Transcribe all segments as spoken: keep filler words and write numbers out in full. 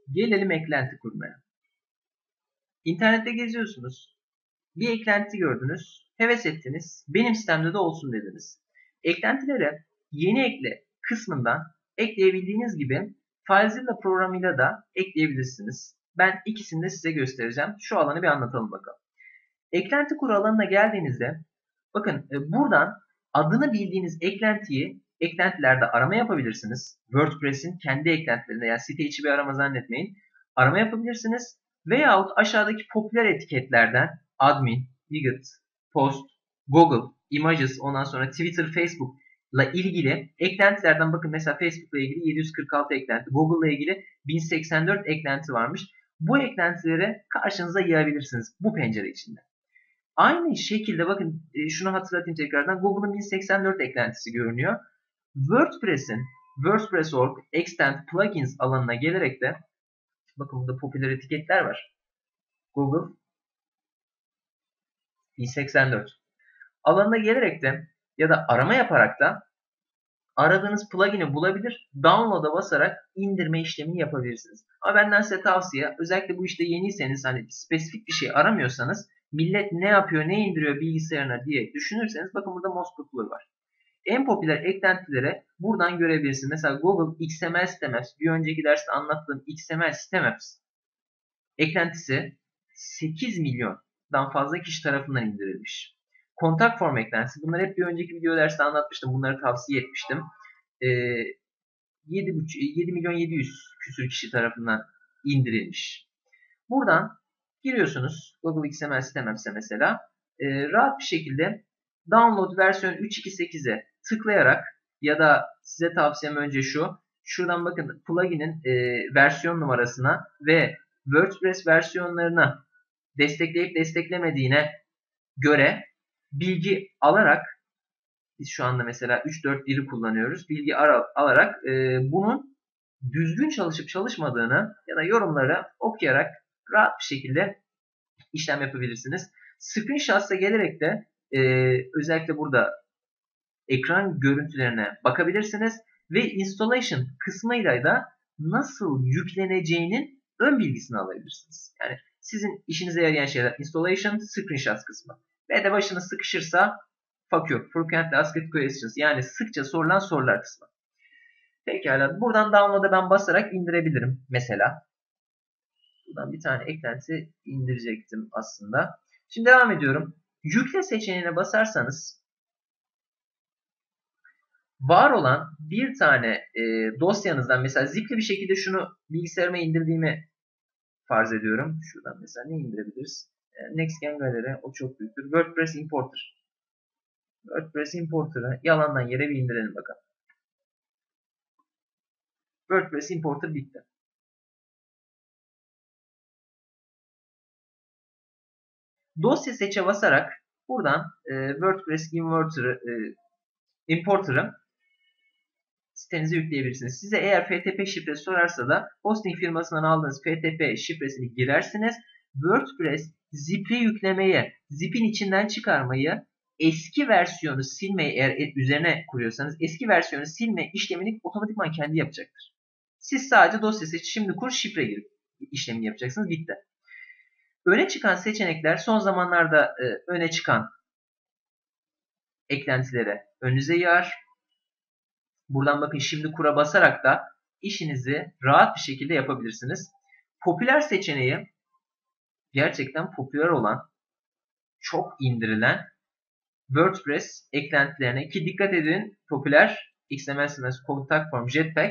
Gelelim eklenti kurmaya. İnternette geziyorsunuz. Bir eklenti gördünüz. Heves ettiniz. Benim sistemde de olsun dediniz. Eklentilere yeni ekle kısmından ekleyebildiğiniz gibi FileZilla programıyla da ekleyebilirsiniz. Ben ikisini de size göstereceğim. Şu alanı bir anlatalım bakalım. Eklenti kur alanına geldiğinizde bakın buradan adını bildiğiniz eklentiyi eklentilerde arama yapabilirsiniz. WordPress'in kendi eklentilerinde, yani site içi bir arama zannetmeyin. Arama yapabilirsiniz. Veyahut aşağıdaki popüler etiketlerden admin, widget, post, Google, images, ondan sonra Twitter, Facebook ile ilgili eklentilerden bakın mesela Facebook ile ilgili yedi yüz kırk altı eklenti, Google ile ilgili bin seksen dört eklenti varmış. Bu eklentileri karşınıza yığabilirsiniz bu pencere içinde. Aynı şekilde bakın şunu hatırlatayım tekrardan. Google'ın bin seksen dört eklentisi görünüyor. WordPress'in WordPress nokta org Extend Plugins alanına gelerek de bakın burada popüler etiketler var. Google bin seksen dört alanına gelerek de ya da arama yaparak da aradığınız plugin'i bulabilir, download'a basarak indirme işlemini yapabilirsiniz. Ama benden size tavsiye, özellikle bu işte yeniyseniz, hani spesifik bir şey aramıyorsanız, millet ne yapıyor, ne indiriyor bilgisayarına diye düşünürseniz bakın burada Most Popular var. En popüler eklentileri buradan görebilirsiniz. Mesela Google X M L Sitemaps, bir önceki derste anlattığım X M L Sitemaps eklentisi sekiz milyondan fazla kişi tarafından indirilmiş. Kontak form eklentisi, bunları hep bir önceki video derste anlatmıştım. Bunları tavsiye etmiştim. Ee, yedi milyon yedi yüz küsür kişi tarafından indirilmiş. Buradan giriyorsunuz Google X M L Sitemaps'e mesela. E, rahat bir şekilde download versiyon üç nokta iki nokta sekize tıklayarak ya da size tavsiyem önce şu. Şuradan bakın plugin'in e, versiyon numarasına ve WordPress versiyonlarına destekleyip desteklemediğine göre bilgi alarak, biz şu anda mesela üç dört biri kullanıyoruz. Bilgi alarak e, bunun düzgün çalışıp çalışmadığını ya da yorumları okuyarak rahat bir şekilde işlem yapabilirsiniz. Screenshot'a gelerek de e, özellikle burada ekran görüntülerine bakabilirsiniz ve installation kısmıyla da nasıl yükleneceğinin ön bilgisini alabilirsiniz. Yani sizin işinize yarayan şeyler installation, screenshot kısmı. Ve de başınız sıkışırsa fuck you, frequently asked questions, yani sıkça sorulan sorular kısmı. Pekala, buradan download'a ben basarak indirebilirim mesela. Buradan bir tane eklenti indirecektim aslında. Şimdi devam ediyorum. Yükle seçeneğine basarsanız var olan bir tane e, dosyanızdan, mesela zipli bir şekilde şunu bilgisayarıma indirdiğimi farz ediyorum. Şuradan mesela ne indirebiliriz? E, Nextgen Gallery, o çok büyüktür. WordPress Importer. WordPress Importer'ı yalandan yere bir indirelim bakalım. WordPress Importer bitti. Dosya seçe basarak buradan e, WordPress Inverter'ı, e, Importer'ı sitenize yükleyebilirsiniz. Size eğer F T P şifresi sorarsa da hosting firmasından aldığınız F T P şifresini girersiniz. WordPress zip'i yüklemeye, zip'in içinden çıkarmayı, eski versiyonu silmeyi, eğer üzerine kuruyorsanız eski versiyonu silme işlemini otomatikman kendi yapacaktır. Siz sadece dosya seç, şimdi kur, şifre girip işlemini yapacaksınız. Bitti. Öne çıkan seçenekler, son zamanlarda e, öne çıkan eklentilere önünüze yığar. Buradan bakın şimdi kura basarak da işinizi rahat bir şekilde yapabilirsiniz. Popüler seçeneği gerçekten popüler olan, çok indirilen WordPress eklentilerine, ki dikkat edin, popüler X M L C M S, Contact Form, Jetpack,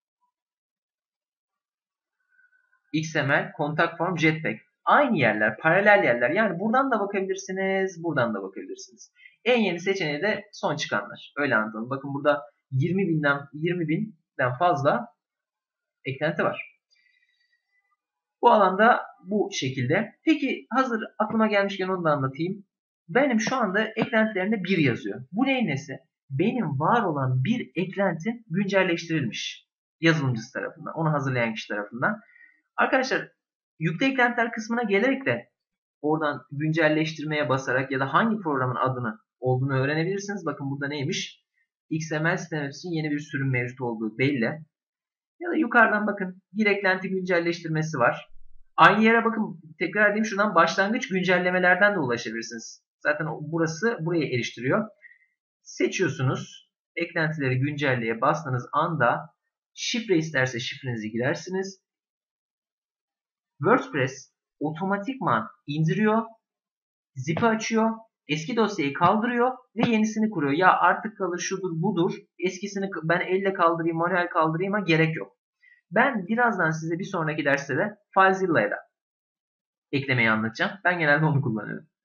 X M L, Contact Form, Jetpack. Aynı yerler, paralel yerler. Yani buradan da bakabilirsiniz, buradan da bakabilirsiniz. En yeni seçeneği de son çıkanlar. Öyle anlatalım. Bakın burada yirmi binden yirmi binden fazla eklenti var. Bu alanda bu şekilde. Peki hazır aklıma gelmişken onu da anlatayım. Benim şu anda eklentilerimde bir yazıyor. Bu neyin nesi? Benim var olan bir eklentim güncelleştirilmiş yazılımcısı tarafından, onu hazırlayan kişi tarafından. Arkadaşlar, yükle eklentiler kısmına gelerek de oradan güncelleştirmeye basarak ya da hangi programın adını olduğunu öğrenebilirsiniz. Bakın burada neymiş? X M L sistemi için yeni bir sürüm mevcut olduğu belli. Ya da yukarıdan bakın bir eklenti güncelleştirmesi var. Aynı yere bakın, tekrar edeyim, şuradan başlangıç güncellemelerden de ulaşabilirsiniz. Zaten burası buraya eriştiriyor. Seçiyorsunuz. Eklentileri güncelleye bastığınız anda şifre isterse şifrenizi girersiniz. WordPress otomatikman indiriyor, zip'i açıyor, eski dosyayı kaldırıyor ve yenisini kuruyor. Ya artık kalır şudur budur, eskisini ben elle kaldırayım, manuel kaldırayım'a gerek yok. Ben birazdan size bir sonraki derste de FileZilla'ya da eklemeyi anlatacağım. Ben genelde onu kullanıyorum.